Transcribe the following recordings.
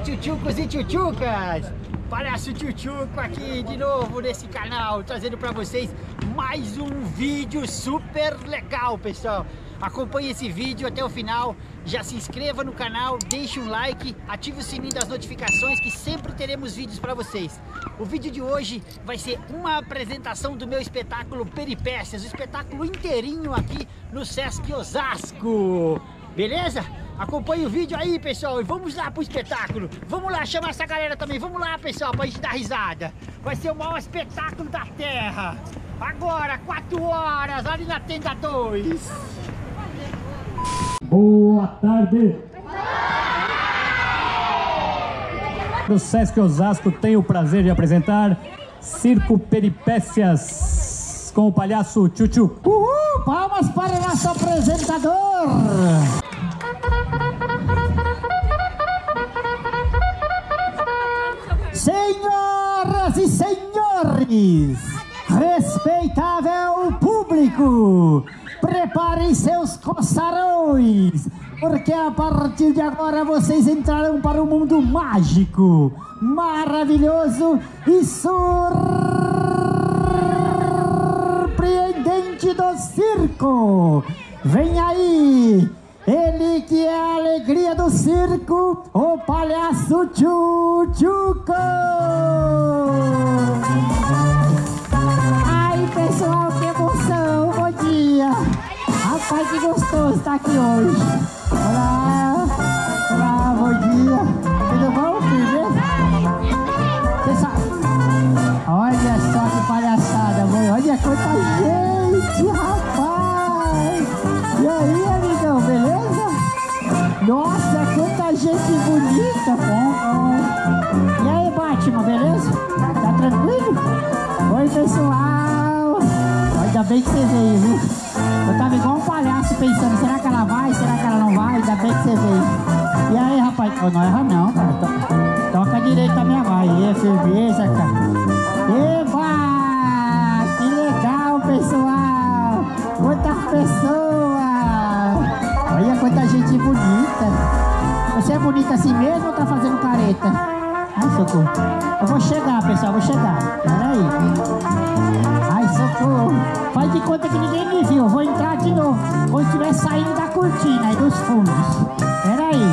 tchutchucos e tchutchucas! Palhaço Tchutchuco aqui de novo nesse canal, trazendo pra vocês mais um vídeo super legal, pessoal. Acompanhe esse vídeo até o final, já se inscreva no canal, deixe um like, ative o sininho das notificações que sempre teremos vídeos pra vocês. O vídeo de hoje vai ser uma apresentação do meu espetáculo Peripécias, o espetáculo inteirinho aqui no Sesc Osasco, beleza? Acompanhe o vídeo aí, pessoal, e vamos lá pro espetáculo. Vamos lá, chamar essa galera também. Vamos lá, pessoal, pra gente dar risada. Vai ser o maior espetáculo da Terra. Agora, 4 horas, ali na Tenda 2. Boa tarde. No Sesc Osasco tenho o prazer de apresentar Circo Peripécias com o palhaço Tchutchuco. Uhul! Palmas para o nosso apresentador! Senhoras e senhores, respeitável público, preparem seus coçarões, porque a partir de agora vocês entrarão para o mundo mágico, maravilhoso e surpreendente do circo. Vem aí! Ele que é a alegria do circo, o palhaço Tchutchuco! Ai, pessoal, que emoção! Bom dia! Rapaz, que gostoso estar aqui hoje! Olá! Olá, bom dia! Tudo bom, filho? Pessoal, olha só que palhaçada! Olha quanta gente, rapaz! E aí, amigão, beleza? Nossa, quanta gente bonita, bom. E aí, Batman, beleza? Tá tranquilo? Oi, pessoal. Ainda bem que você veio, viu? Eu tava igual um palhaço pensando, será que ela vai? Será que ela não vai? Ainda bem que você veio. E aí, rapaz? Oh, não erra não, cara. Toca direito a minha voz. E firmeza, cara. Eba! Que legal, pessoal. Quantas pessoas. Olha quanta gente bonita. Você é bonita assim mesmo ou tá fazendo careta? Ai, socorro. Eu vou chegar, pessoal, vou chegar. Pera aí. Ai, socorro. Faz de conta que ninguém me viu. Eu vou entrar de novo quando estiver saindo da cortina e dos fundos. Pera aí.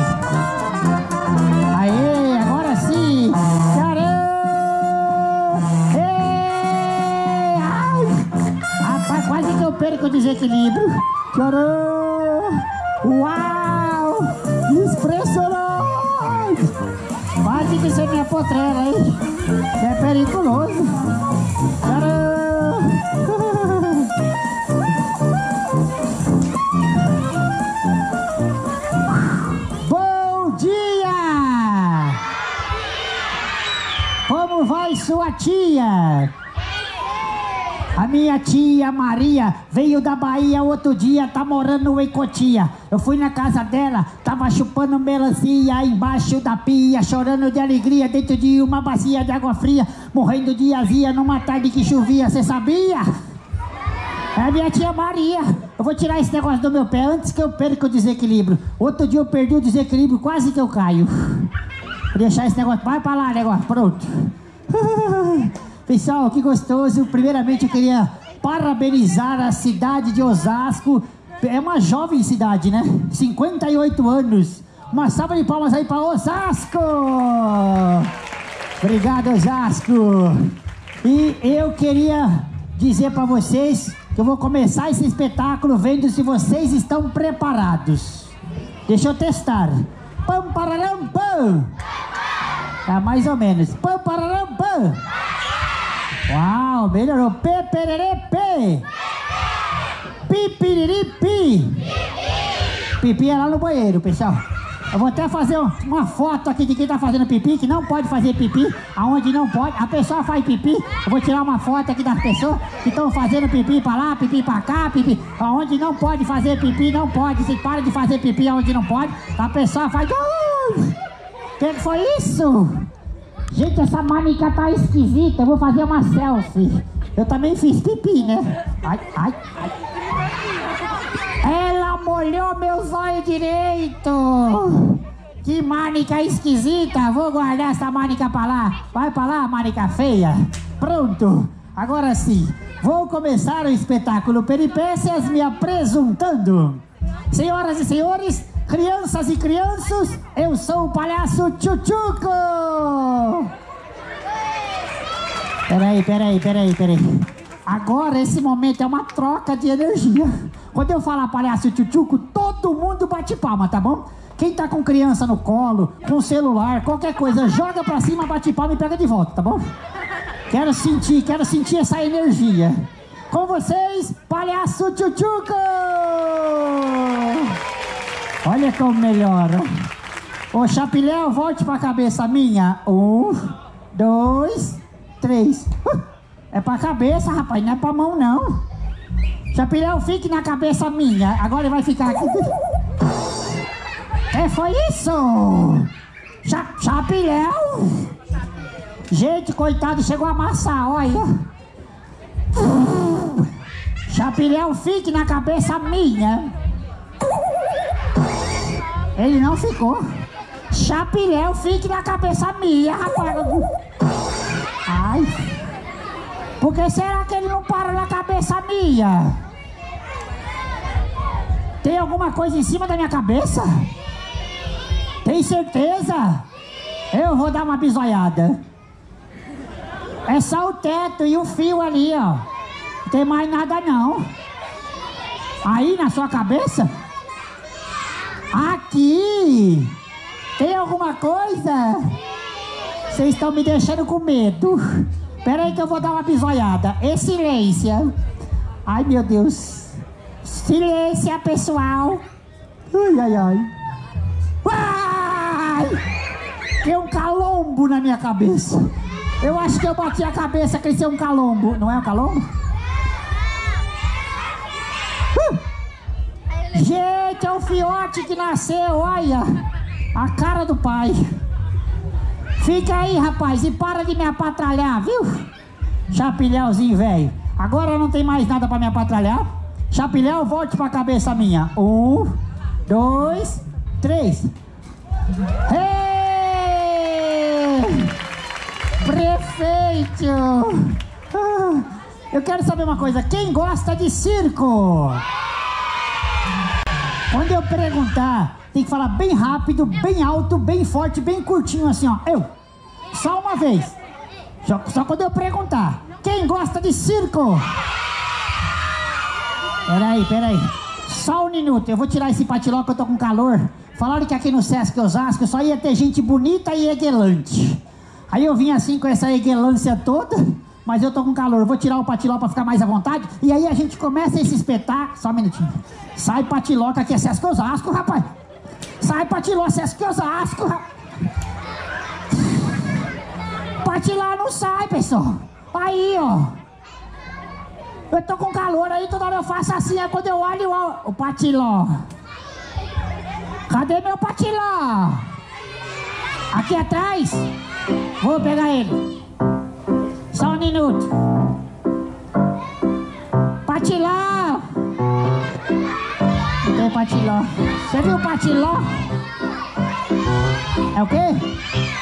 Aê, agora sim. Caramba! Ei! Ai! Rapaz, quase que eu perco o desequilíbrio. Caramba! Uau! Impressionante! Quase que você me apotrela, hein? É perigoso. Caramba! Bom dia! Como vai sua tia? A minha tia Maria veio da Bahia outro dia, tá morando em Cotia. Eu fui na casa dela, tava chupando melancia embaixo da pia, chorando de alegria dentro de uma bacia de água fria, morrendo de azia numa tarde que chovia, cê sabia? É a minha tia Maria. Eu vou tirar esse negócio do meu pé antes que eu perca o desequilíbrio. Outro dia eu perdi o desequilíbrio, quase que eu caio. Vou deixar esse negócio, vai pra lá, negócio, pronto. Pessoal, que gostoso. Primeiramente eu queria parabenizar a cidade de Osasco. É uma jovem cidade, né? 58 anos. Uma salva de palmas aí para Osasco. Obrigado, Osasco. E eu queria dizer para vocês que eu vou começar esse espetáculo vendo se vocês estão preparados. Deixa eu testar. Pam, pararam, pam. Tá mais ou menos. Pam, pararam, pam. Uau, melhorou. Pê, pererê, pê. Pi, piriri, pi. Pipi é lá no banheiro, pessoal. Eu vou até fazer uma foto aqui de quem tá fazendo pipi, que não pode fazer pipi, aonde não pode. A pessoa faz pipi, eu vou tirar uma foto aqui das pessoas que estão fazendo pipi pra lá, pipi pra cá, pipi. Aonde não pode fazer pipi, não pode. Se para de fazer pipi aonde não pode, a pessoa faz... O que foi isso? Gente, essa manica tá esquisita, eu vou fazer uma selfie. Eu também fiz pipi, né? Ai, ai, ai. Ela molhou meu zóio direito. Que Mônica esquisita. Vou guardar essa Mônica pra lá. Vai pra lá, Mônica feia. Pronto. Agora sim. Vou começar o espetáculo Peripécias me apresentando. Senhoras e senhores, crianças e crianças, eu sou o palhaço Tchutchuco. Peraí. Agora esse momento é uma troca de energia. Quando eu falar palhaço Tchutchuco, todo mundo bate palma, tá bom? Quem tá com criança no colo, com celular, qualquer coisa, joga pra cima, bate palma e pega de volta, tá bom? Quero sentir essa energia. Com vocês, palhaço Tchutchuco! Olha como melhora. Ô Chapiléu, volte pra cabeça minha. 1, 2, 3. É pra cabeça, rapaz, não é pra mão não. Chapiléu, fique na cabeça minha. Agora ele vai ficar aqui. Foi isso? Chapiléu? Gente, coitado, chegou a amassar, olha. Chapiléu, fique na cabeça minha. Ele não ficou. Chapiléu, fique na cabeça minha, rapaz. Ai. Por que será que ele não para na cabeça minha? Tem alguma coisa em cima da minha cabeça? Tem certeza? Eu vou dar uma bisoiada. É só o teto e o fio ali, ó. Não tem mais nada não. Aí na sua cabeça? Aqui! Tem alguma coisa? Vocês estão me deixando com medo. Pera aí que eu vou dar uma bisoiada. E silêncio. Ai meu Deus. Silêncio, pessoal. Ai. Tem um calombo na minha cabeça. Eu acho que eu bati a cabeça, cresceu um calombo. Não é um calombo? Gente, é um fiote que nasceu, olha. A cara do pai. Fica aí, rapaz, e para de me apatralhar, viu? Chapiléuzinho, velho. Agora não tem mais nada pra me apatralhar. Chapiléu, volte pra cabeça minha. 1, 2, 3. Prefeito! Eu quero saber uma coisa. Quem gosta de circo? Quando eu perguntar, tem que falar bem rápido, bem alto, bem forte, bem curtinho assim, ó. Eu. Só uma vez. Só quando eu perguntar. Quem gosta de circo? Peraí. Só um minuto. Eu vou tirar esse patiló que eu tô com calor. Falaram que aqui no Sesc Osasco só ia ter gente bonita e eguelante. Aí eu vim assim com essa eguelância toda, mas eu tô com calor. Eu vou tirar o patiló pra ficar mais à vontade. E aí a gente começa esse espetáculo. Só um minutinho. Sai patiló que aqui é Sesc Osasco, rapaz. Sai patiló, Sesc Osasco, rapaz. Patiló não sai, pessoal. Aí, ó. Eu tô com calor aí, toda hora eu faço assim. É quando eu olho o patiló. Cadê meu patiló? Aqui atrás? Vou pegar ele. Só um minuto. Patiló! Cadê o patiló? Você viu o patiló? É o quê?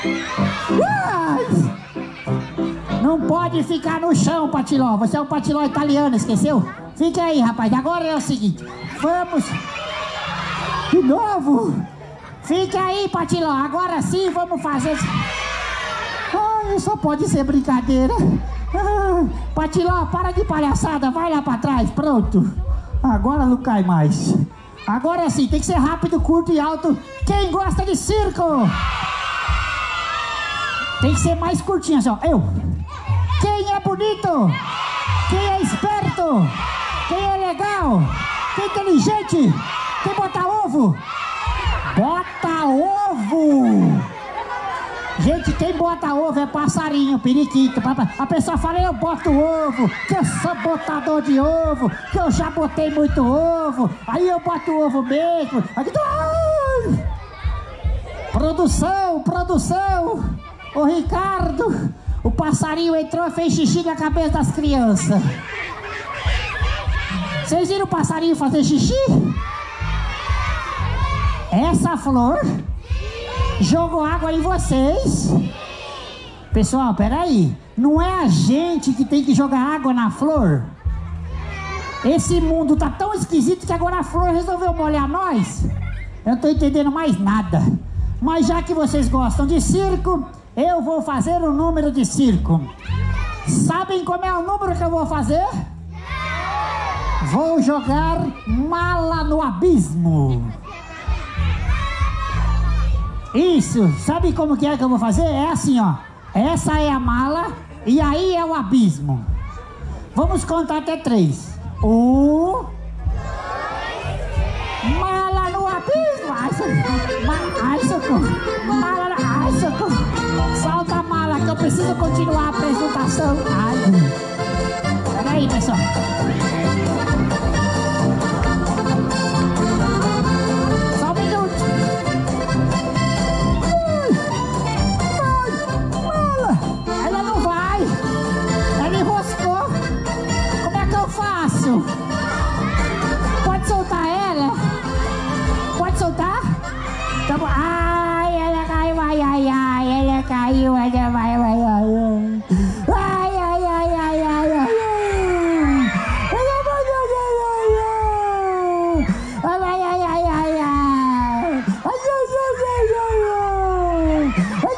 Não pode ficar no chão, patiló. Você é um patiló italiano, esqueceu? Fique aí, rapaz. Agora é o seguinte. Vamos... De novo? Fique aí, patiló. Agora sim, vamos fazer... Ai, só pode ser brincadeira. Patiló, para de palhaçada. Vai lá pra trás. Pronto. Agora não cai mais. Agora sim, tem que ser rápido, curto e alto. Quem gosta de circo? Tem que ser mais curtinho assim, ó. Eu. Quem é bonito? Quem é esperto? Quem é legal? Quem é inteligente? Quem bota ovo? Bota ovo! Gente, quem bota ovo é passarinho, periquito. A pessoa fala, eu boto ovo, que eu sou botador de ovo, que eu já botei muito ovo, aí eu boto ovo mesmo. Ai! Produção! Ô Ricardo, o passarinho entrou e fez xixi na cabeça das crianças. Vocês viram o passarinho fazer xixi? Essa flor Jogou água em vocês. Pessoal, peraí. Não é a gente que tem que jogar água na flor? Esse mundo tá tão esquisito que agora a flor resolveu molhar nós? Eu não tô entendendo mais nada. Mas já que vocês gostam de circo, eu vou fazer um número de circo. Sabem como é o número que eu vou fazer? Vou jogar mala no abismo. Isso, sabe como que é que eu vou fazer? É assim, ó. Essa é a mala e aí é o abismo. Vamos contar até 3. 1. Mala no abismo. Ai, socorro. Mala, ai, socorro. Solta a mala que eu preciso continuar a apresentação. Ai. Peraí, pessoal. Só um minuto. Mala. Ela não vai. Ela enroscou. Como é que eu faço? Pode soltar ela? Pode soltar? Tá bom. Ai, ela caiu, ai, ai, ai, ela caiu, ela vai, ai, ai, ai, ai, ai, ai, ai, ai, ela vai, ai, ai, ai, ai, ai, ai, ai, ai, ai,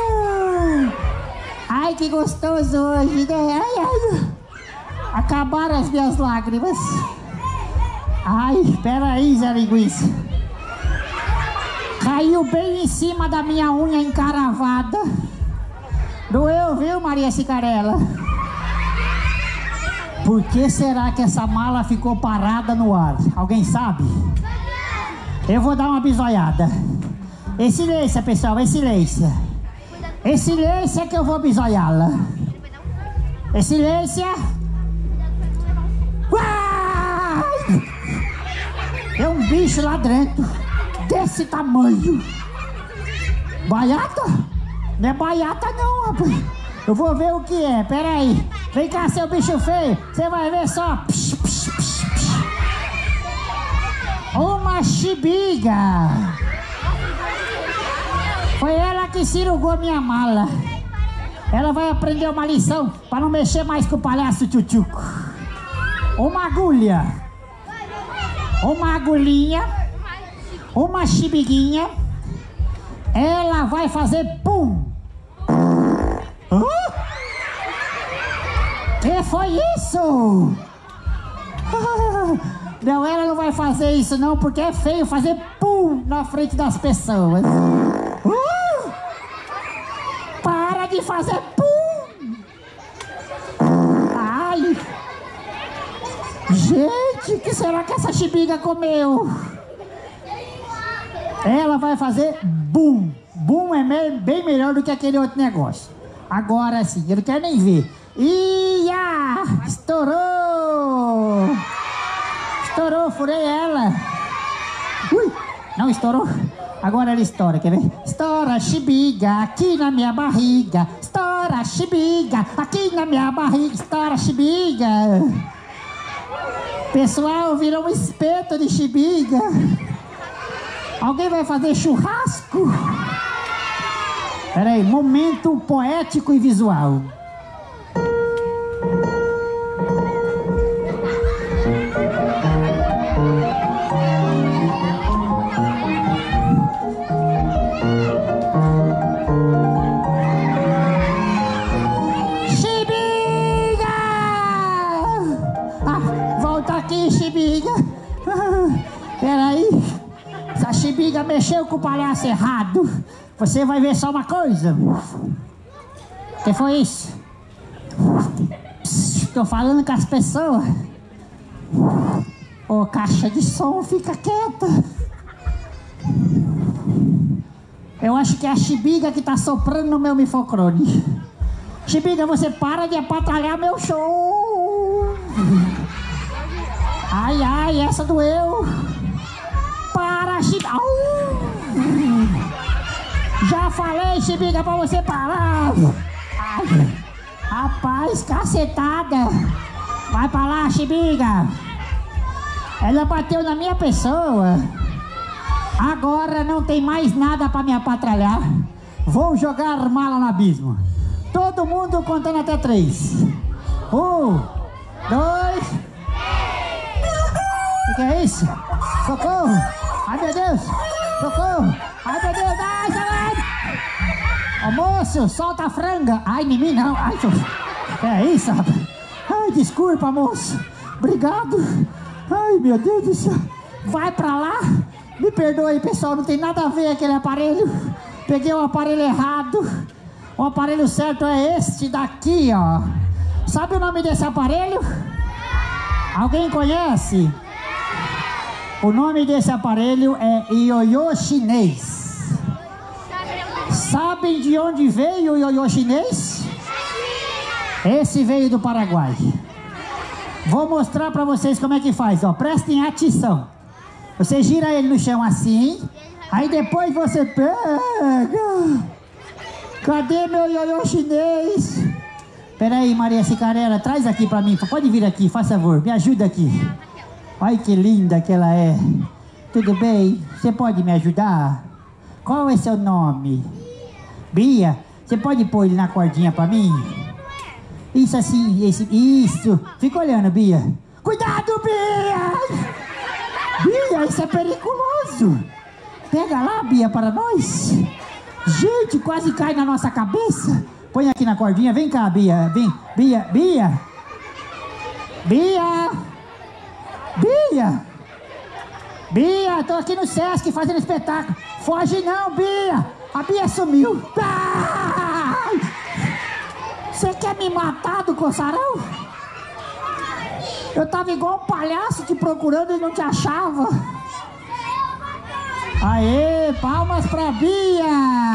ai, que gostoso hoje, né? Ai, ai, acabaram as minhas lágrimas. Ai, peraí, Zé Linguiça. Caiu bem em cima da minha unha encaravada. Doeu, viu, Maria Cicarella? Por que será que essa mala ficou parada no ar? Alguém sabe? Eu vou dar uma bisoiada. Excelência, pessoal, excelência. Excelência que eu vou bisoiá-la. Excelência. Uai! É um bicho lá dentro, desse tamanho. Baiata? Não é baiata não, rapaz. Eu vou ver o que é, peraí. Vem cá, seu bicho feio. Você vai ver só. Psh, psh, psh, psh. Uma xibiga. Foi ela que cirurgou minha mala. Ela vai aprender uma lição para não mexer mais com o palhaço tchutchuco. Uma agulha. Uma agulhinha. Uma xibiguinha. Ela vai fazer pum. Que foi isso? Não, ela não vai fazer isso não, porque é feio fazer pum na frente das pessoas. Para de fazer pum. Ai. Gente, o que será que essa xibiga comeu? Ela vai fazer bum. Bum é bem melhor do que aquele outro negócio. Agora sim, eu não quero nem ver. Ia! Estourou! Estourou, furei ela. Ui! Não estourou? Agora ela estoura, quer ver? Estoura, xibiga, aqui na minha barriga. Estoura, xibiga, aqui na minha barriga. Estoura, xibiga. Pessoal, virou um espeto de xibiga. Alguém vai fazer churrasco? Peraí, momento poético e visual. Xibiga! Volta aqui, xibiga. Peraí. Se a xibiga mexeu com o palhaço errado, você vai ver só uma coisa. O que foi isso? Estou falando com as pessoas. Ô, caixa de som, fica quieta. Eu acho que é a xibiga que tá soprando no meu microfone. Xibiga, você para de atrapalhar meu show. Ai, ai, essa doeu. Para, xibiga. Já falei, xibiga, pra você parar. Ai, rapaz, cacetada. Vai pra lá, xibiga. Ela bateu na minha pessoa. Agora não tem mais nada pra me apatralhar. Vou jogar mala no abismo. Todo mundo contando até 3. 1, 2. O que é isso? Socorro! Ai meu Deus! Socorro! Ai meu Deus! Ai, saúde! Ô moço, solta a franga! Ai, em mim não! Ai, que é isso, rapaz? Ai, desculpa, moço! Obrigado! Ai, meu Deus do céu! Vai pra lá! Me perdoe, pessoal, não tem nada a ver aquele aparelho. Peguei o aparelho errado. O aparelho certo é este daqui, ó. Sabe o nome desse aparelho? Alguém conhece? O nome desse aparelho é ioiô chinês. Sabem de onde veio o ioiô chinês? Esse veio do Paraguai. Vou mostrar pra vocês como é que faz, ó. Prestem atenção. Você gira ele no chão assim. Aí depois você pega. Cadê meu ioiô chinês? Peraí, Maria Cicarela, traz aqui pra mim. Pode vir aqui, faz favor, me ajuda aqui. Olha que linda que ela é. Tudo bem? Você pode me ajudar? Qual é seu nome? Bia, você pode pôr ele na cordinha pra mim? Isso assim, isso. Fica olhando, Bia. Cuidado, Bia! Bia, isso é perigoso. Pega lá, Bia, para nós. Gente, quase cai na nossa cabeça. Põe aqui na cordinha. Vem cá, Bia. Vem, Bia, Bia. Bia. Bia. Bia, tô aqui no Sesc fazendo espetáculo. Foge não, Bia. A Bia sumiu. Ai! Você quer me matar do coçarão? Eu tava igual um palhaço te procurando e não te achava. Aê, palmas pra Bia!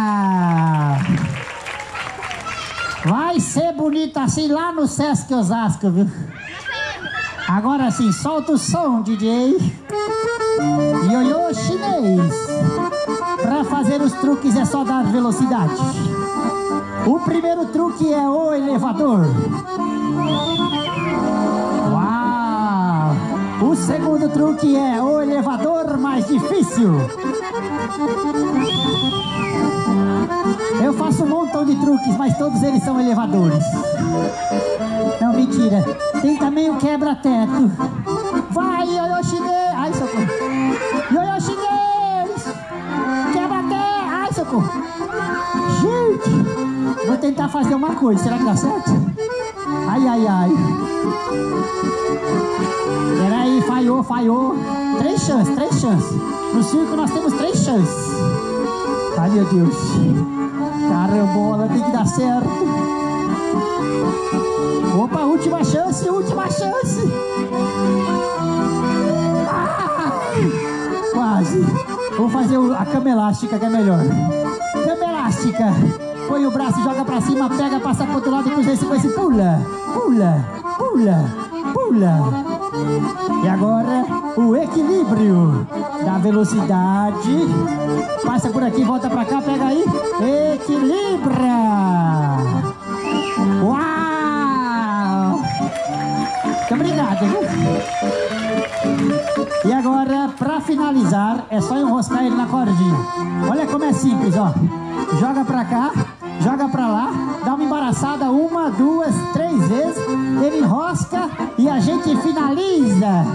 Vai ser bonita assim lá no Sesc Osasco, viu? Agora sim, solta o som, DJ. Ioiô chinês. Pra fazer os truques é só dar velocidade. O primeiro truque é o elevador. Uau! O segundo truque é o elevador mais difícil. Eu faço um montão de truques, mas todos eles são elevadores. Não, mentira. Tem também o quebra-teto. Vai, ioiô chinês. Ai, socorro. Ioiô chinês. Quebra-teto. Ai, socorro. Gente, vou tentar fazer uma coisa. Será que dá certo? Ai, ai, ai. Peraí, falhou, falhou. 3 chances. No circo nós temos 3 chances. Ai, meu Deus. Carambola, tem que dar certo. Opa, última chance. Quase. Vou fazer a cama elástica, que é melhor. Cama elástica. Põe o braço, joga pra cima, pega, passa pro outro lado e cruza esse com esse. Pula. E agora, o equilíbrio da velocidade. Passa por aqui, volta pra cá, pega aí. Equilibra. Uau! Muito obrigado, viu? E agora, pra finalizar, é só enroscar ele na cordinha. Olha como é simples, ó. Joga pra cá, joga pra lá, dá uma embaraçada 1, 2, 3 vezes, ele enrosca e a gente finaliza.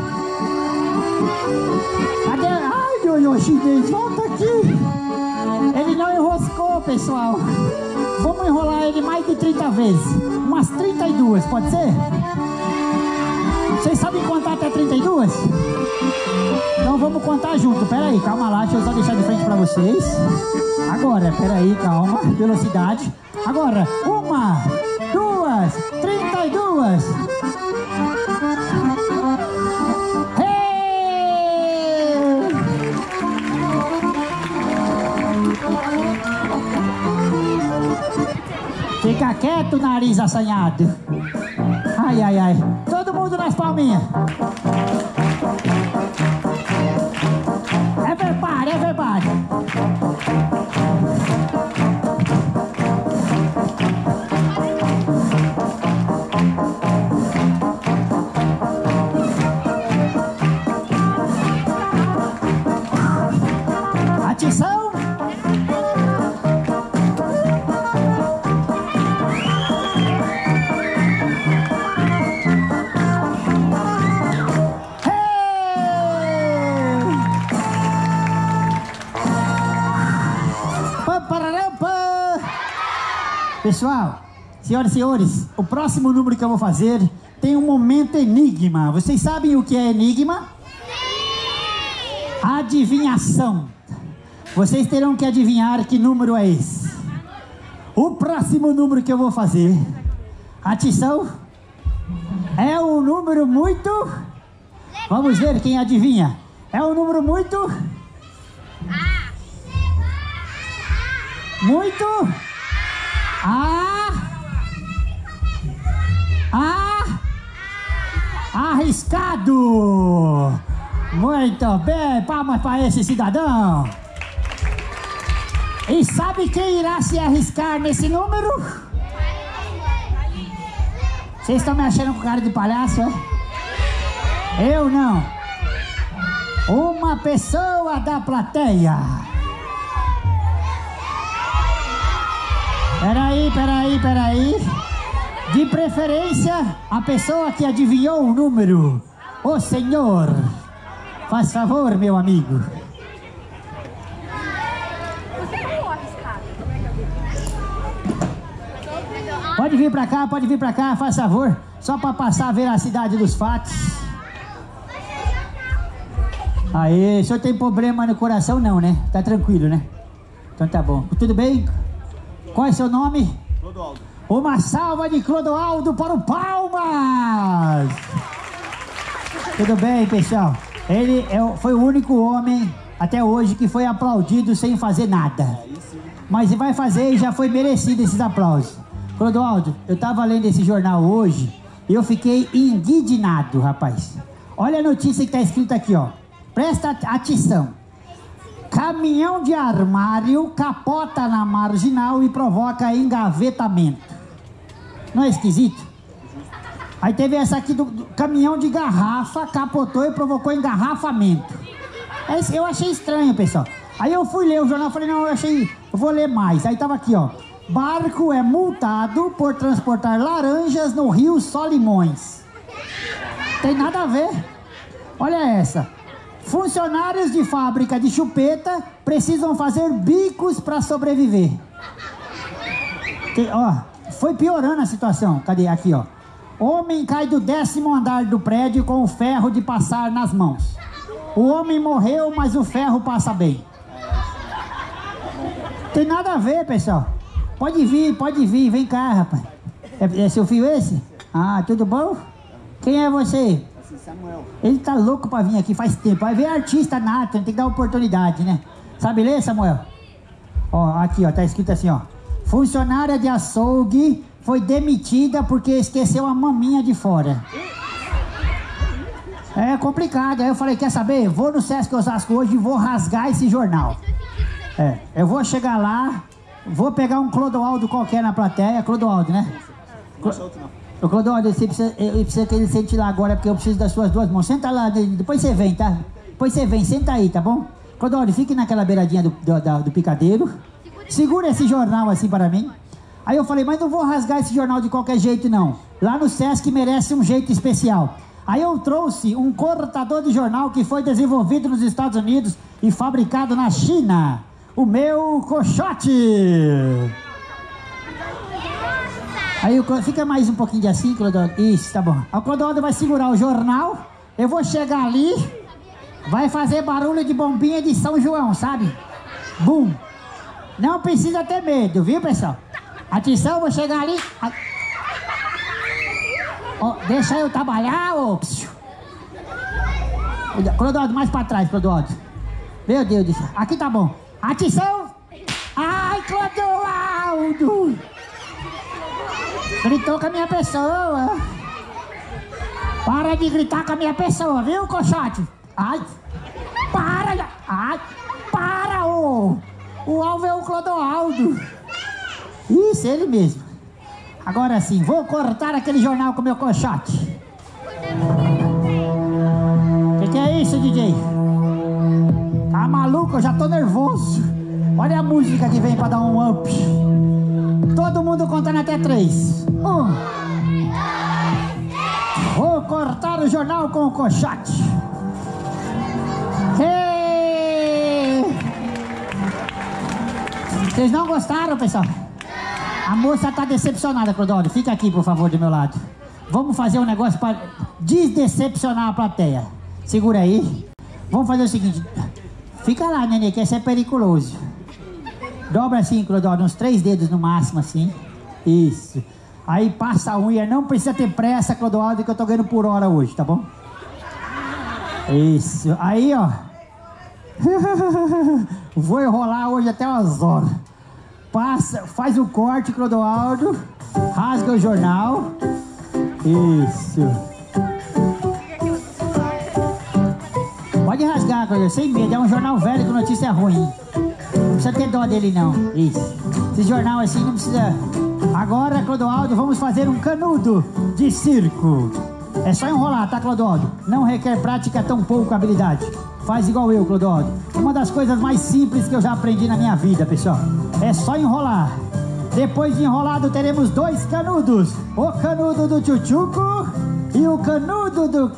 Cadê? Ai, ioiô chinês, volta aqui. Ele não enroscou, pessoal. Vamos enrolar ele mais de 30 vezes. Umas 32, pode ser? Vocês sabem contar até 32? Então vamos contar junto. Pera aí, calma lá, deixa eu só deixar de frente pra vocês. Agora, pera aí, calma, velocidade. Agora, 1, 2, 32. Hey! Fica quieto, nariz assanhado. Ai, ai, ai. Todo mundo nas palminhas. Everybody, everybody. Pessoal, senhoras e senhores, o próximo número que eu vou fazer tem um momento enigma. Vocês sabem o que é enigma? Adivinhação. Vocês terão que adivinhar que número é esse. O próximo número que eu vou fazer, atenção, é um número muito... Vamos ver quem adivinha. É um número muito... Muito... Arriscado. Muito bem, palmas para esse cidadão. E sabe quem irá se arriscar nesse número? Vocês estão me achando com cara de palhaço, é? Eu não. Uma pessoa da plateia. Peraí. De preferência, a pessoa que adivinhou o número. Ô senhor, faz favor, meu amigo. Pode vir pra cá, faz favor. Só pra passar a veracidade dos fatos. Aê, o senhor tem problema no coração não, né? Tá tranquilo, né? Então tá bom. Tudo bem? Qual é seu nome? Clodoaldo. Uma salva de Clodoaldo para o Palmas! Tudo bem, pessoal? Ele foi o único homem até hoje que foi aplaudido sem fazer nada. Mas vai fazer e já foi merecido esses aplausos. Clodoaldo, eu tava lendo esse jornal hoje e eu fiquei indignado, rapaz. Olha a notícia que tá escrita aqui, ó. Presta atenção. Caminhão de armário capota na marginal e provoca engavetamento. Não é esquisito? Aí teve essa aqui do caminhão de garrafa, capotou e provocou engarrafamento. Eu achei estranho, pessoal. Aí eu fui ler o jornal, falei, não, eu vou ler mais. Aí tava aqui, ó. Barco é multado por transportar laranjas no rio Solimões. Tem nada a ver. Olha essa. Funcionários de fábrica de chupeta precisam fazer bicos para sobreviver. Foi piorando a situação. Cadê? Aqui, ó. Homem cai do 10º andar do prédio com o ferro de passar nas mãos. O homem morreu, mas o ferro passa bem. Tem nada a ver, pessoal. Pode vir, vem cá, rapaz. É seu filho esse? Ah, tudo bom? Quem é você? Samuel. Ele tá louco pra vir aqui faz tempo. Vai ver artista nato, tem que dar oportunidade, né? Sabe ler, Samuel? Ó, aqui, ó, tá escrito assim, ó. Funcionária de açougue foi demitida porque esqueceu a maminha de fora. É complicado. Aí eu falei, quer saber? Vou no Sesc Osasco hoje e vou rasgar esse jornal. Eu vou chegar lá, vou pegar um Clodoaldo qualquer na plateia. Clodoaldo, né? Ô Clodoaldo, você precisa que ele sente lá agora, porque eu preciso das suas duas mãos. Senta lá, depois você vem, tá? Depois você vem, senta aí, tá bom? Clodoaldo, fique naquela beiradinha do picadeiro. Segura esse jornal assim para mim. Aí eu falei, mas não vou rasgar esse jornal de qualquer jeito não. Lá no Sesc merece um jeito especial. Aí eu trouxe um cortador de jornal que foi desenvolvido nos Estados Unidos e fabricado na China. O meu Cochote. Aí fica mais um pouquinho de assim, Clodoaldo. Isso, tá bom. O Clodoaldo vai segurar o jornal. Eu vou chegar ali. Vai fazer barulho de bombinha de São João, sabe? Bum. Não precisa ter medo, viu, pessoal? Atenção, vou chegar ali. Deixa eu trabalhar, ô. Clodoaldo, mais pra trás, Clodoaldo. Meu Deus do céu. Aqui tá bom. Atenção. Ai, Clodoaldo. Gritou com a minha pessoa. Para de gritar com a minha pessoa, viu, Cochote? Ai. Para. Ai. Para, ô. O alvo é o Clodoaldo. Isso, ele mesmo. Agora sim, vou cortar aquele jornal com o meu Cochote. Que é isso, DJ? Tá maluco? Eu já tô nervoso. Olha a música que vem pra dar um up. Todo mundo contando até 3. 1. Vou cortar o jornal com o Cochote. Vocês não gostaram, pessoal? A moça tá decepcionada, Clodoaldo. Fica aqui, por favor, do meu lado. Vamos fazer um negócio para desdecepcionar a plateia. Segura aí. Vamos fazer o seguinte. Fica lá, nenê, que esse é periculoso. Dobra assim, Clodoaldo, uns 3 dedos no máximo, assim. Isso. Aí passa a unha. Não precisa ter pressa, Clodoaldo, que eu tô ganhando por hora hoje, tá bom? Isso. Aí, ó. Vou enrolar hoje até umas horas. Passa, faz o corte, Clodoaldo. Rasga o jornal. Isso. Pode rasgar, Clodoaldo, sem medo. É um jornal velho com notícia ruim. Não precisa ter dó dele, não. Isso. Esse jornal assim não precisa... Agora, Clodoaldo, vamos fazer um canudo de circo. É só enrolar, tá, Clodoaldo? Não requer prática, tão pouco habilidade. Faz igual eu, Clodoaldo. Uma das coisas mais simples que eu já aprendi na minha vida, pessoal. É só enrolar. Depois de enrolado, teremos 2 canudos. O canudo do Tchutchuco e o canudo do...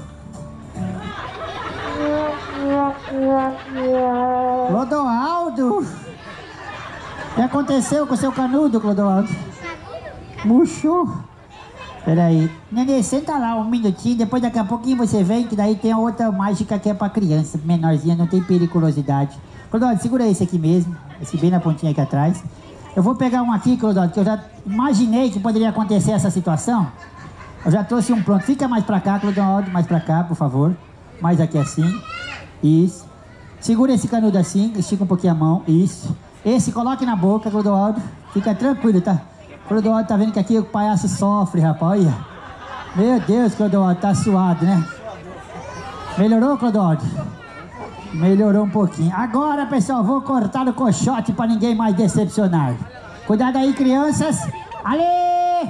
Clodoaldo! O que aconteceu com o seu canudo, Clodoaldo? Murchou. Peraí. Nenê, senta lá um minutinho, depois daqui a pouquinho você vem, que daí tem a outra mágica que é pra criança, menorzinha, não tem periculosidade. Clodoaldo, segura esse aqui mesmo, esse bem na pontinha aqui atrás. Eu vou pegar um aqui, Clodoaldo, que eu já imaginei que poderia acontecer essa situação. Eu já trouxe um pronto. Fica mais pra cá, Clodoaldo, mais pra cá, por favor. Mais aqui assim. Isso. Segura esse canudo assim, estica um pouquinho a mão. Isso. Esse coloque na boca, Clodoaldo. Fica tranquilo, tá? Clodoaldo tá vendo que aqui o palhaço sofre, rapaz. Olha. Meu Deus, Clodoaldo, tá suado, né? Melhorou, Clodoaldo? Melhorou um pouquinho. Agora, pessoal, vou cortar o coxote pra ninguém mais decepcionar. Cuidado aí, crianças. Ale!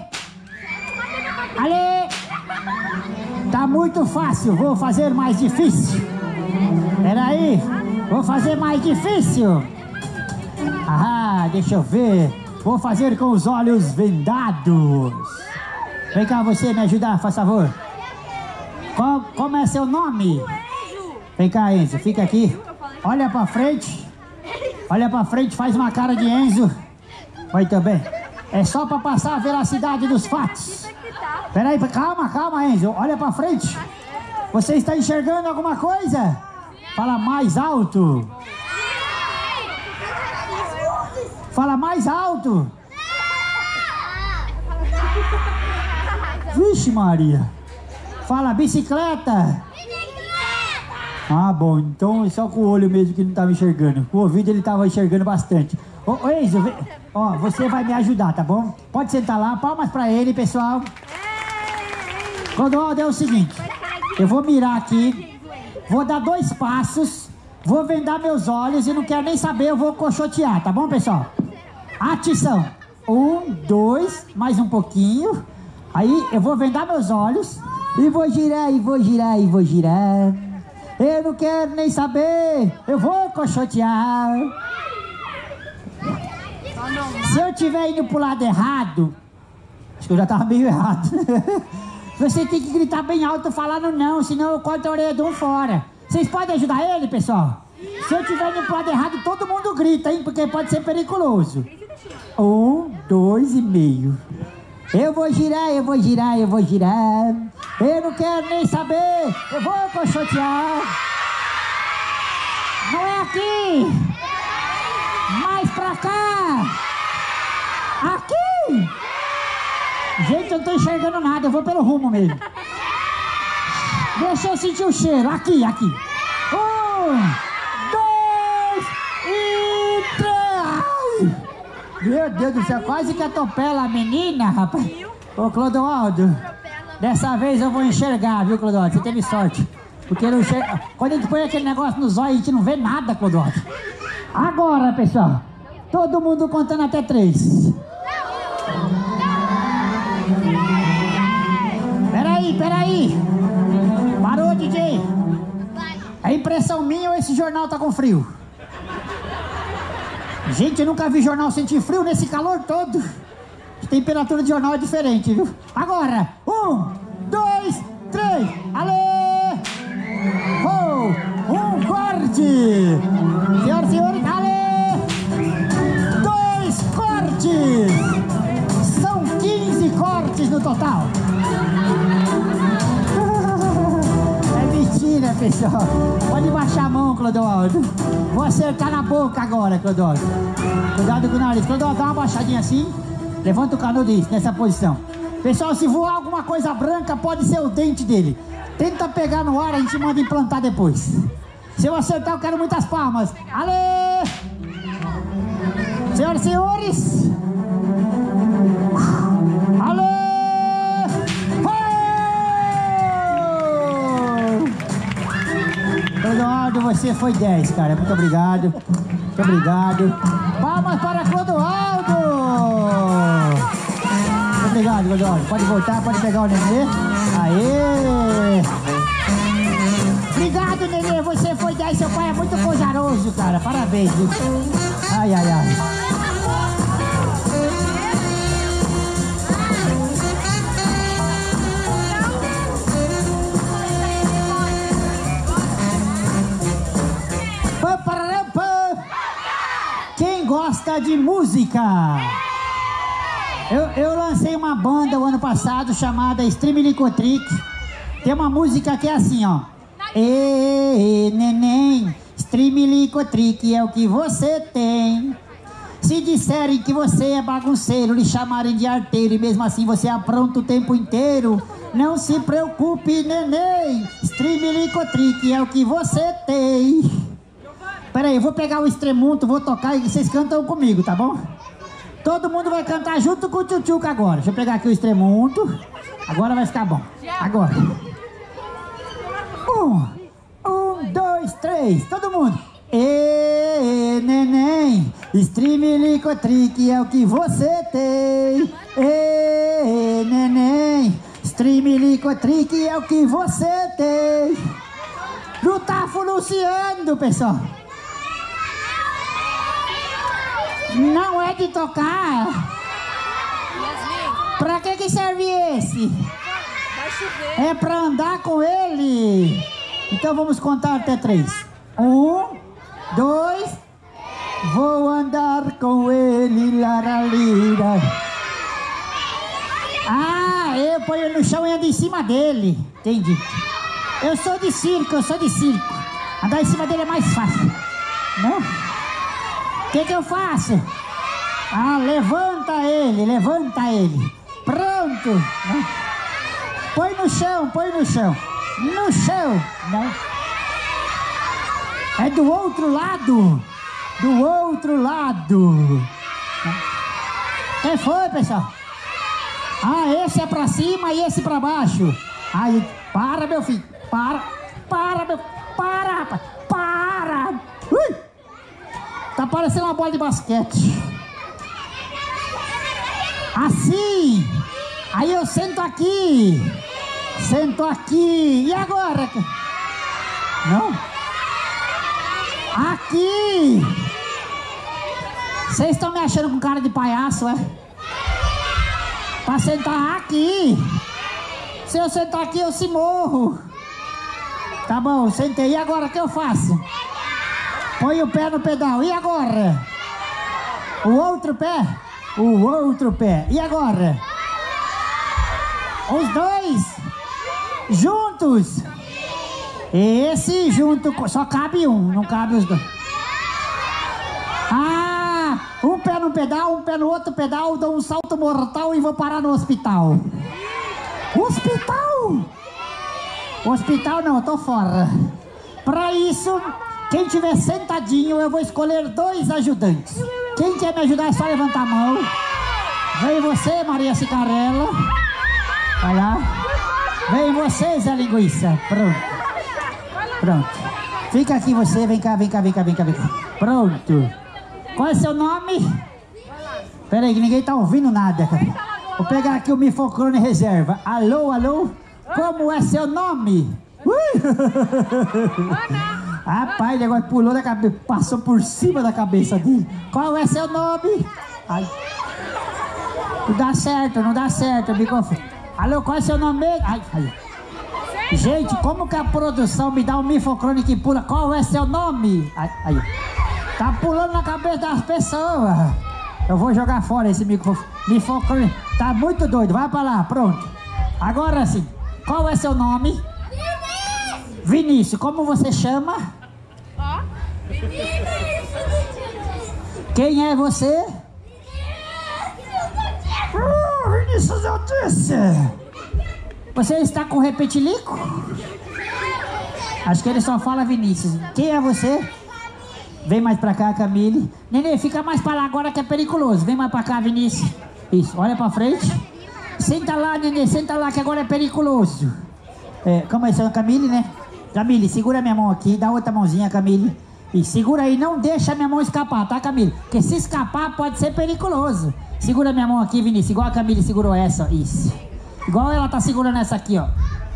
Ale! Tá muito fácil, vou fazer mais difícil. Peraí, vou fazer mais difícil. Ah, deixa eu ver. Vou fazer com os olhos vendados. Vem cá você me ajudar, faz favor. Como é seu nome? Vem cá, Enzo, fica aqui. Olha pra frente. Olha pra frente, faz uma cara de Enzo. Muito bem. É só pra passar a veracidade dos fatos. Peraí, calma, Enzo. Olha pra frente. Você está enxergando alguma coisa? Fala mais alto. Fala mais alto. Vixe Maria. Fala bicicleta. Ah, bom, então é só com o olho mesmo que não estava enxergando. Com o ouvido ele estava enxergando bastante. Ô Enzo, ó, você vai me ajudar, tá bom? Pode sentar lá, palmas pra ele, pessoal. Clodoaldo, é o seguinte. Eu vou mirar aqui. Vou dar 2 passos. Vou vendar meus olhos e não quero nem saber, eu vou coxotear, tá bom, pessoal? Atenção. 1, 2, mais um pouquinho. Aí eu vou vendar meus olhos e vou girar, e vou girar, e vou girar. Eu não quero nem saber, eu vou coxotear. Se eu estiver indo pro lado errado, acho que eu já tava meio errado. Você tem que gritar bem alto falando não, senão eu corto a orelha de um fora. Vocês podem ajudar ele, pessoal? Se eu estiver indo pro lado errado, todo mundo grita, hein? Porque pode ser periculoso. 1, 2 e meio. Eu vou girar, eu vou girar, eu vou girar. Eu não quero nem saber, eu vou coxotear. Não é aqui. Mais pra cá. Aqui. Gente, eu não tô enxergando nada, eu vou pelo rumo mesmo. Deixa eu sentir o cheiro. Aqui, aqui. 1, 2 e 3. Meu Deus do céu, quase que atropela a menina, rapaz. Ô, Clodoaldo, dessa vez eu vou enxergar, viu, Clodoaldo? Você teve sorte. Porque não enxerga... Quando a gente põe aquele negócio nos olhos, a gente não vê nada, Clodoaldo. Agora, pessoal, todo mundo contando até 3. Peraí. Parou, DJ. É impressão minha ou esse jornal tá com frio? Gente, eu nunca vi jornal sentir frio nesse calor todo. A temperatura de jornal é diferente, viu? Agora, 1, 2, 3. Alê! Oh, corte! Senhoras e senhores, alê! 2 cortes! no total? É mentira, pessoal. Pode baixar a mão, Clodoaldo. Vou acertar na boca agora, Clodoaldo. Cuidado com o nariz. Clodoaldo, dá uma baixadinha assim. Levanta o canudo nessa posição. Pessoal, se voar alguma coisa branca, pode ser o dente dele. Tenta pegar no ar, a gente manda implantar depois. Se eu acertar, eu quero muitas palmas. Ale! Senhoras e senhores! Ale! Clodoaldo, você foi 10, cara. Muito obrigado. Muito obrigado. Palmas para Clodoaldo! Muito obrigado, Clodoaldo. Pode voltar, pode pegar o nenê. Aê! Obrigado, nenê. Você foi 10. Seu pai é muito corajoso, cara. Parabéns. Ai, ai, ai. Quem gosta de música? Eu lancei uma banda o ano passado chamada Streamlicotrick. Tem uma música que é assim, ó. Ê, neném, Streamlicotrick é o que você tem. Se disserem que você é bagunceiro, lhe chamarem de arteiro e mesmo assim você apronta o tempo inteiro, não se preocupe, neném, Streamlicotrick é o que você tem. Peraí, eu vou pegar o extremunto, vou tocar e vocês cantam comigo, tá bom? Todo mundo vai cantar junto com o Tchutchuca agora. Deixa eu pegar aqui o extremunto. Agora vai ficar bom. Agora. 1, 2, 3. Todo mundo. Ê, neném, Streamlicotrick é o que você tem. Ê, neném, Streamlicotrick é o que você tem. Não tá funciando, pessoal. Não é de tocar. Pra que serve esse? Vai chover. É pra andar com ele. Então vamos contar até 3. 1, 2. Vou andar com ele, laralira. Ah, eu ponho no chão e ando em cima dele. Entendi. Eu sou de circo, Andar em cima dele é mais fácil. Não? O que eu faço? Ah, levanta ele. Pronto. Não? Põe no chão. No chão. Não. É do outro lado. Não. Quem foi, pessoal? Ah, esse é pra cima e esse pra baixo. Aí, para, meu filho. Para, rapaz. Para. Ui. Tá parecendo uma bola de basquete. Assim. Aí eu sento aqui. E agora? Não. Aqui. Vocês estão me achando com cara de palhaço, é? Pra sentar aqui. Se eu sentar aqui, eu se morro. Tá bom, sentei. E agora, o que eu faço? Põe o pé no pedal. E agora? O outro pé. E agora? Os dois juntos. Esse junto. Só cabe um, não cabe os dois. Ah, um pé no pedal, um pé no outro pedal. Dou um salto mortal e vou parar no hospital. Hospital não, eu tô fora. Pra isso, quem tiver sentadinho, eu vou escolher 2 ajudantes. Quem quer me ajudar é só levantar a mão. Vem você, Maria Cicarella. Vai lá. Vem você, Zé Linguiça. Pronto. Fica aqui você, vem cá. Pronto. Qual é seu nome? Pera aí, que ninguém tá ouvindo nada, cara. Vou pegar aqui o mifocrone reserva. Alô? Como é seu nome? Rapaz, ele agora pulou da cabeça, passou por cima da cabeça dele. Qual é seu nome? Ai. Não dá certo, microfone. Alô, qual é seu nome? Ai. Gente, como que a produção me dá um mifocrone que pula? Qual é seu nome? Ai. Tá pulando na cabeça das pessoas. Eu vou jogar fora esse microfone. Tá muito doido, vai pra lá, pronto. Agora sim, qual é seu nome? Vinícius. Vinícius, como você chama? Quem é você? Vinícius, eu disse. Você está com repetilico? Acho que ele só fala Vinícius. Quem é você? Vem mais pra cá, Camille. Nenê, fica mais pra lá agora que é periculoso. Vem mais pra cá, Vinícius. Isso, olha pra frente. Senta lá, Nenê, senta lá que agora é periculoso. Como é seu Camille, né? Camille, segura minha mão aqui, dá outra mãozinha, Camille. E segura aí, não deixa minha mão escapar, tá, Camille? Porque se escapar pode ser periculoso. Segura minha mão aqui, Vinícius, igual a Camille segurou essa, isso. Igual ela tá segurando essa aqui, ó.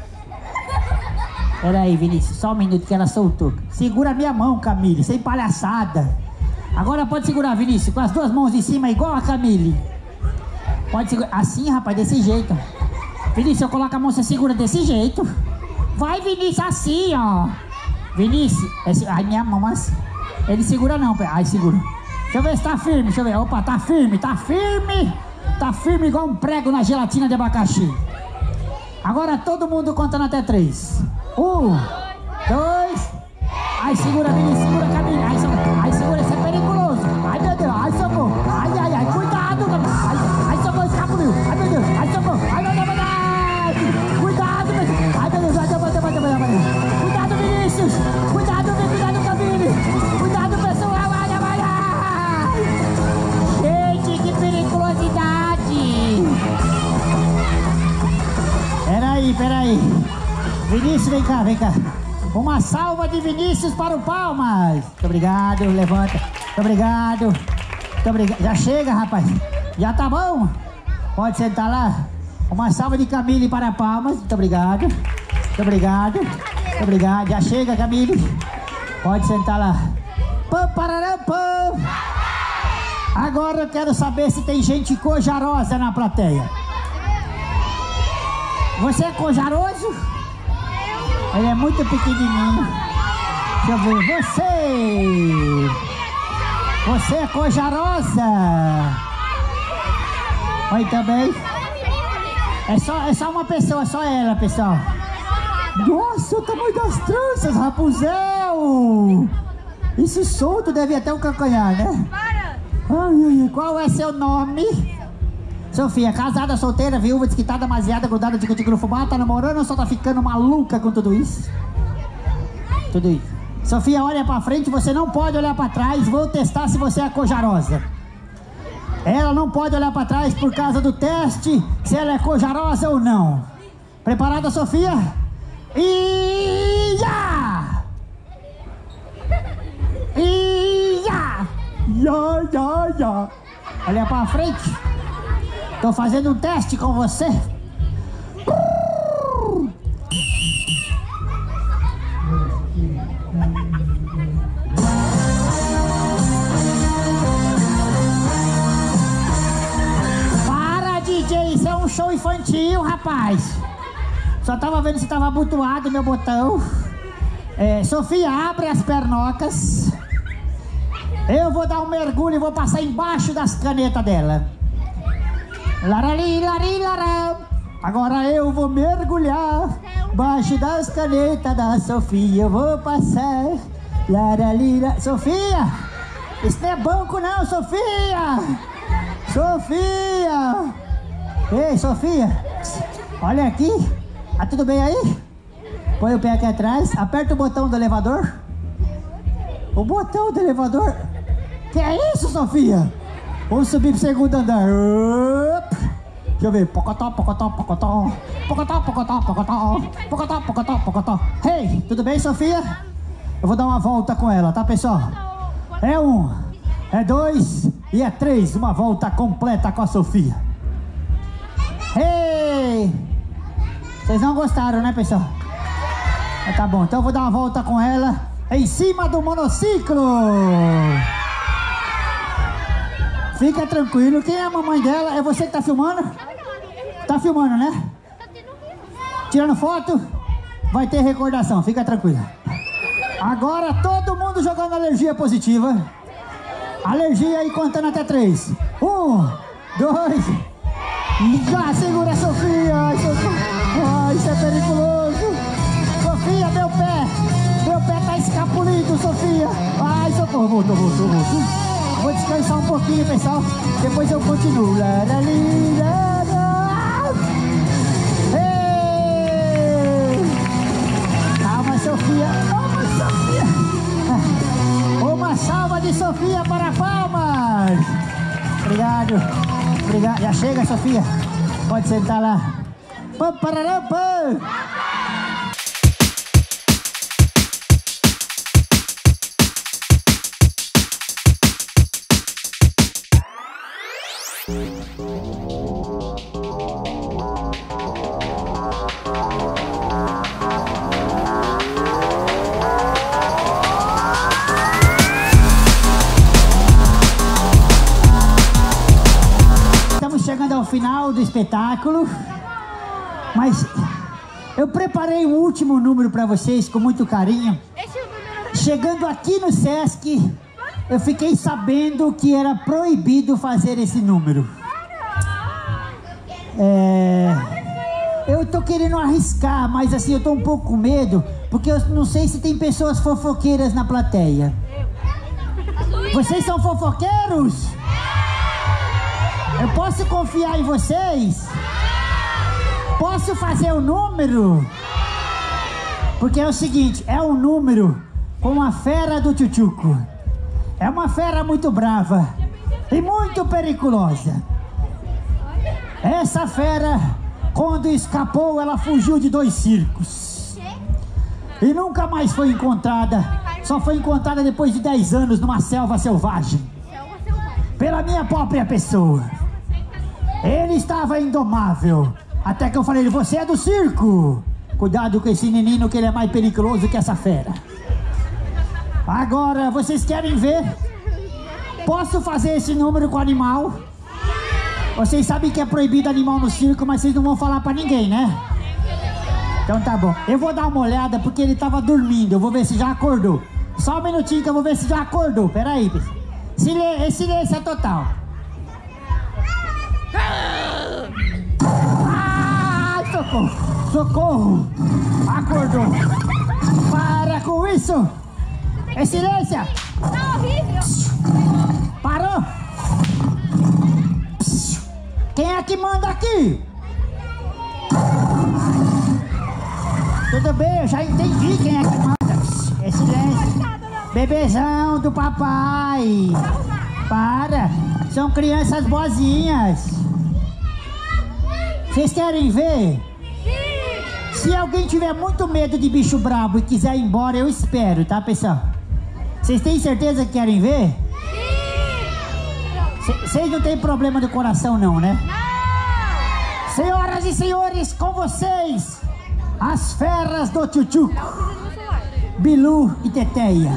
Pera aí, Vinícius, só um minuto que ela soltou. Segura minha mão, Camille, sem palhaçada. Agora pode segurar, Vinícius, com as duas mãos em cima, igual a Camille. Pode segurar, assim, rapaz, desse jeito. Vinícius, eu coloco a mão, você segura desse jeito. Vai, Vinícius, assim, ó. Vinícius, ai, minha mão assim. Ele segura não, ai, segura. Deixa eu ver se tá firme, deixa eu ver. Opa, tá firme, tá firme. Tá firme igual um prego na gelatina de abacaxi. Agora todo mundo contando até 3. 1, 2. Ai, segura, Vinícius, segura, Camille. Ai, segura, isso é periculoso. Ai, meu Deus, ai, socorro. Ai, cuidado, Camille. Ai, socorro, escapuliu. Ai, meu Deus, ai, socorro. Ai, meu Deus, cuidado, meu Deus. Ai, meu Deus, ai, cuidado, Vinícius. Cuidado, Camille. Cuidado, pessoal. Ai. Gente, que periculosidade. Peraí. Vinícius, vem cá. Uma salva de Vinícius para o Palmas. Muito obrigado, levanta. Muito obrigado. Já chega, rapaz. Já tá bom? Pode sentar lá. Uma salva de Camille para Palmas. Muito obrigado. Já chega, Camille. Pode sentar lá. Pam, pararam, pam. Agora eu quero saber se tem gente cojarosa na plateia. Você é cojaroso? Ele é muito pequenininho. Deixa eu ver. Você é cojarosa? Oi, também. É só uma pessoa, só ela, pessoal. Nossa, o tamanho das tranças, Rapunzel. Isso solto deve até o calcanhar, né? Ai, qual é seu nome? Sofia, casada, solteira, viúva, desquitada, demasiada, grudada, de no fubá, tá namorando ou só tá ficando maluca com tudo isso? Tudo isso. Sofia, olha pra frente, você não pode olhar pra trás, vou testar se você é cojarosa. Ela não pode olhar pra trás por causa do teste, se ela é cojarosa ou não. Preparada, Sofia? Ia! Ya! Olha pra frente. Tô fazendo um teste com você. Para, DJ, isso é um show infantil, rapaz. Só tava vendo se tava abotoado meu botão. Sofia, abre as pernocas. Eu vou dar um mergulho e vou passar embaixo das canetas dela. Larali, lari, lará. Agora eu vou mergulhar embaixo das canetas da Sofia. Eu vou passar. Larali, Sofia! Isso não é banco não, Sofia! Sofia! Ei, Sofia! Olha aqui. Tá tudo bem aí? Põe o pé aqui atrás. Aperta o botão do elevador. O botão do elevador? Que é isso, Sofia? Vamos subir pro segundo andar. Deixa eu ver. Pocotó. Hey, tudo bem, Sofia? Eu vou dar uma volta com ela, tá, pessoal? É 1, é 2 e é 3. Uma volta completa com a Sofia. Hey! Vocês não gostaram, né, pessoal? Tá bom, então eu vou dar uma volta com ela em cima do monociclo. Fica tranquilo, quem é a mamãe dela? É você que tá filmando? Tá filmando, né? Tirando foto? Vai ter recordação, fica tranquilo. Agora todo mundo jogando energia positiva. Alergia aí, contando até 3. 1, 2. Já segura a Sofia. Ai, isso é perigoso. Sofia, meu pé tá escapulindo, Sofia. Ai, socorro, voltou. Vou descansar um pouquinho, pessoal. Depois eu continuo. Calma, Sofia. Uma salva de Sofia para Palmas. Obrigado. Já chega, Sofia. Pode sentar lá. Pam, pararam, pam. Chegando ao final do espetáculo, mas eu preparei o último número para vocês com muito carinho. Chegando aqui no Sesc, eu fiquei sabendo que era proibido fazer esse número. Eu tô querendo arriscar, mas assim, eu tô um pouco com medo, porque eu não sei se tem pessoas fofoqueiras na plateia. Vocês são fofoqueiros? Eu posso confiar em vocês? Posso fazer o número? Porque é o seguinte, é um número com a fera do Tchutchuco. É uma fera muito brava e muito perigosa. Essa fera, quando escapou, ela fugiu de 2 circos. E nunca mais foi encontrada. Só foi encontrada depois de 10 anos numa selva selvagem. Pela minha própria pessoa. Ele estava indomável. Até que eu falei, você é do circo. Cuidado com esse menino que ele é mais perigoso que essa fera. Agora, vocês querem ver? Posso fazer esse número com o animal? Vocês sabem que é proibido animal no circo, mas vocês não vão falar pra ninguém, né? Então tá bom. Eu vou dar uma olhada porque ele tava dormindo. Eu vou ver se já acordou. Só um minutinho que eu vou ver se já acordou. Pera aí, pessoal. Silêncio é total. Ai, socorro. Acordou. Para com isso. É silêncio. Tá horrível. Parou. Quem é que manda aqui? Tudo bem, eu já entendi quem é que manda. É silêncio. Bebezão do papai. Para. São crianças boazinhas. Vocês querem ver? Sim. Se alguém tiver muito medo de bicho brabo e quiser ir embora, eu espero, tá, pessoal? Vocês têm certeza que querem ver? Sim. Vocês não têm problema do coração não, né? Não. Senhoras e senhores, com vocês, as feras do Tchutchuco, Bilu e Teteia.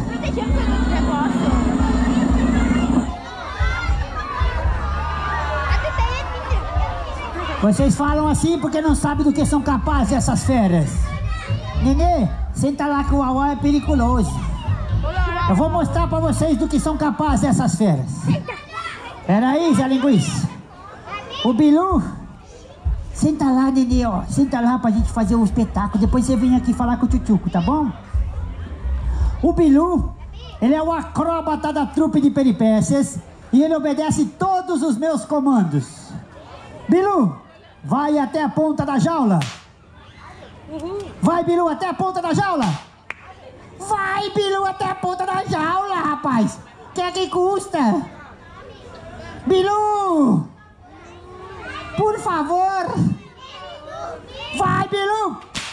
Vocês falam assim porque não sabem do que são capazes essas feras. Nenê, senta lá que o Auá é perigoso. Eu vou mostrar pra vocês do que são capazes essas feras. Pera aí, Zé Linguiça. O Bilu, senta lá, Nenê, ó. Senta lá pra gente fazer um espetáculo. Depois você vem aqui falar com o Tchutchuco, tá bom? O Bilu, ele é o acróbata da trupe de peripécias e ele obedece todos os meus comandos. Bilu, vai até a ponta da jaula. Vai, Bilu, até a ponta da jaula. Vai, Bilu, até a ponta da jaula, rapaz. Que é que custa? Bilu, por favor. Vai, Bilu.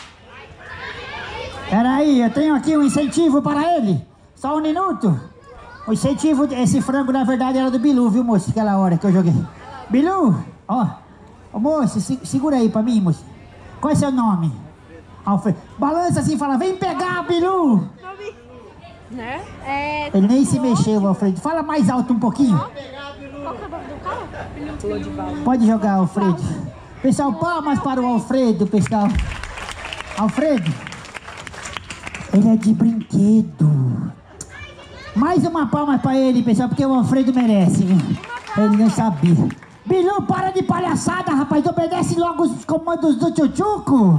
Peraí, eu tenho aqui um incentivo para ele. Só um minuto. O incentivo, esse frango na verdade era do Bilu, viu, moço? Aquela hora que eu joguei. Bilu, ó. Ô, moço, segura aí pra mim, moço. Qual é seu nome? Alfredo. Balança assim e fala, vem pegar, Bilu. Né? Ele nem se mexeu, Alfredo. Fala mais alto um pouquinho. Qual que é o nome do cara? Pode jogar, Alfredo. Pessoal, palmas para o Alfredo, pessoal. Alfredo, ele é de brinquedo. Mais uma palma pra ele, pessoal, porque o Alfredo merece, viu? Ele não sabia. Bilu, para de palhaçada, rapaz. Obedece logo os comandos do Tchutchuco.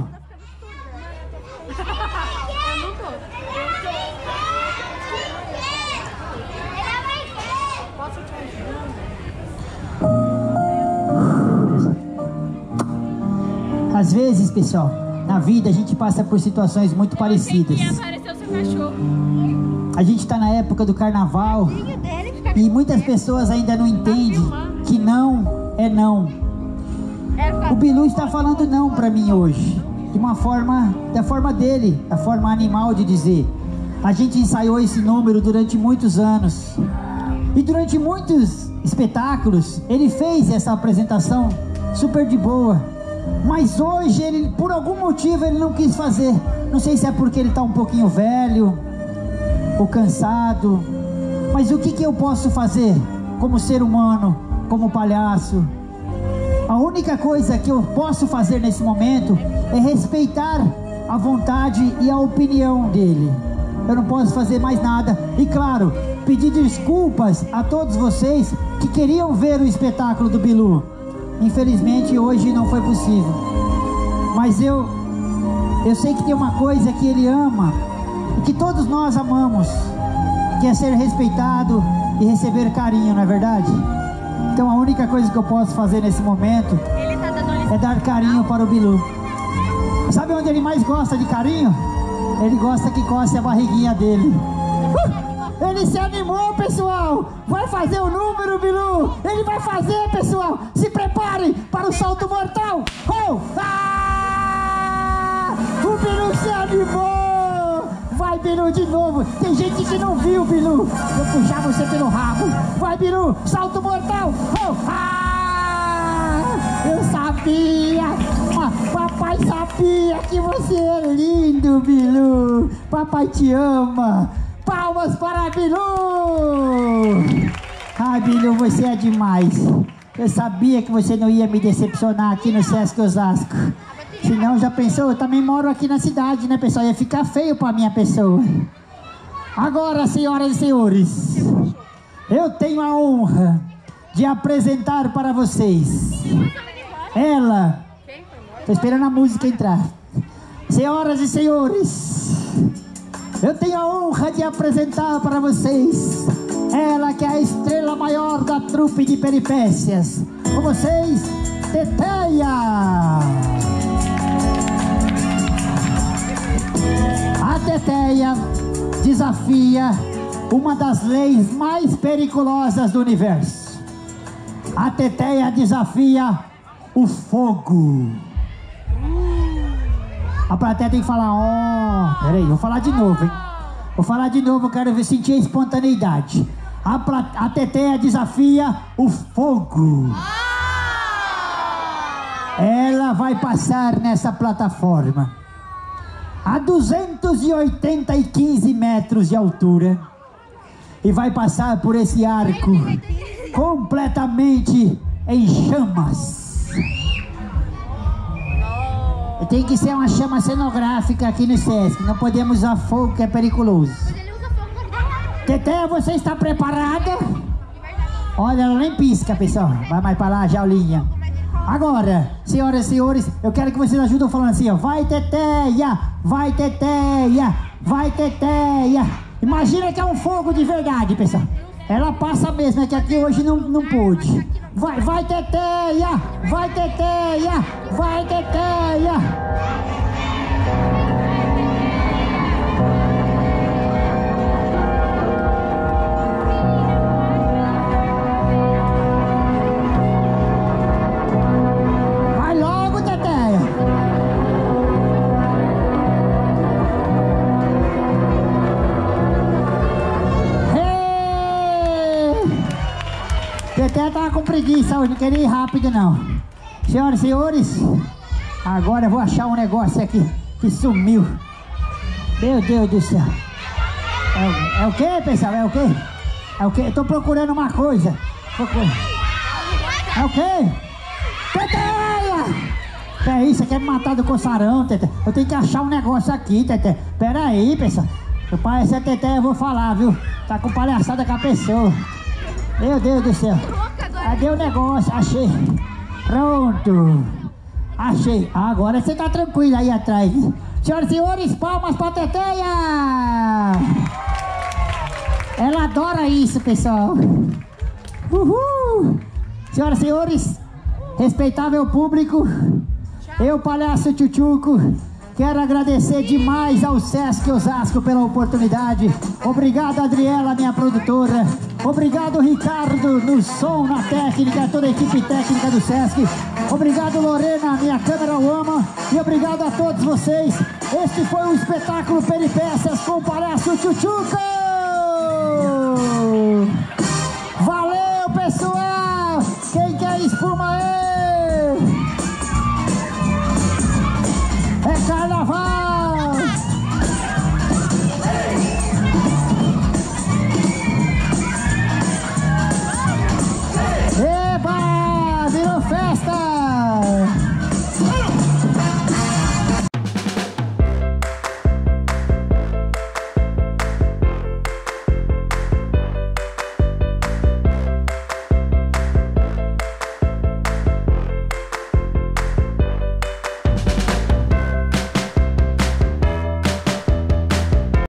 Às vezes, pessoal, na vida a gente passa por situações muito parecidas. Quem apareceu seu cachorro? A gente tá na época do carnaval e muitas pessoas ainda não entendem que não é não. O Bilu está falando não pra mim hoje, de uma forma, da forma dele, a forma animal de dizer. A gente ensaiou esse número durante muitos anos e durante muitos espetáculos ele fez essa apresentação super de boa. Mas hoje ele, por algum motivo, ele não quis fazer. Não sei se é porque ele está um pouquinho velho ou cansado. Mas o que eu posso fazer como ser humano, como palhaço? A única coisa que eu posso fazer nesse momento é respeitar a vontade e a opinião dele. Eu não posso fazer mais nada. E claro, pedir desculpas a todos vocês que queriam ver o espetáculo do Bilu. Infelizmente hoje não foi possível. Mas eu sei que tem uma coisa que ele ama e que todos nós amamos, que é ser respeitado e receber carinho, não é verdade? Então a única coisa que eu posso fazer nesse momento é dar carinho para o Bilu. Sabe onde ele mais gosta de carinho? Ele gosta que coce a barriguinha dele. Ele se animou, pessoal. Vai fazer o número, Bilu. Ele vai fazer, pessoal. Se preparem para o salto mortal. Oh! Ah! O Bilu se animou. Vai, Bilu, de novo. Tem gente que não viu, Bilu. Vou puxar você pelo rabo. Vai, Bilu. Salto mortal. Oh! Ah! Eu sabia. Papai sabia que você é lindo, Bilu. Papai te ama. Palmas para Bilu! Ai, Bilu, você é demais. Eu sabia que você não ia me decepcionar aqui no Sesc Osasco. Senão, já pensou? Eu também moro aqui na cidade, né, pessoal? Ia ficar feio para minha pessoa. Agora, senhoras e senhores, eu tenho a honra de apresentar para vocês ela. Tô esperando a música entrar. Senhoras e senhores, eu tenho a honra de apresentar para vocês ela que é a estrela maior da trupe de peripécias. Com vocês, Teteia! A Teteia desafia uma das leis mais perigosas do universo. A Teteia desafia o fogo. A plateia tem que falar, ó... Peraí, vou falar de novo, hein? Vou falar de novo, eu quero ver, sentir a espontaneidade. A Teteia desafia o fogo. Ela vai passar nessa plataforma a 215 metros de altura e vai passar por esse arco completamente em chamas. Tem que ser uma chama cenográfica aqui no Sesc. Não podemos usar fogo, que é perigoso. Teteia, você está preparada? Olha, ela nem pisca, pessoal. Vai mais para lá, Jaulinha. Agora, senhoras e senhores, eu quero que vocês ajudem falando assim, ó. Vai, Teteia! Vai, Teteia! Vai, Teteia! Imagina que é um fogo de verdade, pessoal. Ela passa mesmo, é que aqui hoje não pôde. Vai, vai, Teteia! Vai, Teteia! Vai, Teteia! Vai logo, Teteia! Teteia tava com preguiça hoje, não queria ir rápido não. Senhoras e senhores, agora eu vou achar um negócio aqui que sumiu. Meu Deus do céu. É o que, pessoal? É o que? É o que? Eu tô procurando uma coisa. É o que? Teteia! Que é isso? Você quer me matar do coçarão, Teteia? Eu tenho que achar um negócio aqui, Teteia. Pera aí, pessoal. Parece a Teteia, eu vou falar, viu? Tá com palhaçada com a pessoa. Meu Deus do céu. Cadê o negócio? Achei. Pronto. Achei. Agora você tá tranquilo aí atrás. Senhoras e senhores, palmas pra Teteia! Ela adora isso, pessoal. Uhul! Senhoras e senhores, respeitável público, eu, palhaço Tchutchuco, quero agradecer demais ao Sesc Osasco pela oportunidade. Obrigado, Adriela, minha produtora. Obrigado, Ricardo, no som, na técnica, toda a equipe técnica do Sesc. Obrigado, Lorena, minha câmera woman. E obrigado a todos vocês. Este foi o espetáculo Peripécias com o palhaço Tchutchuco.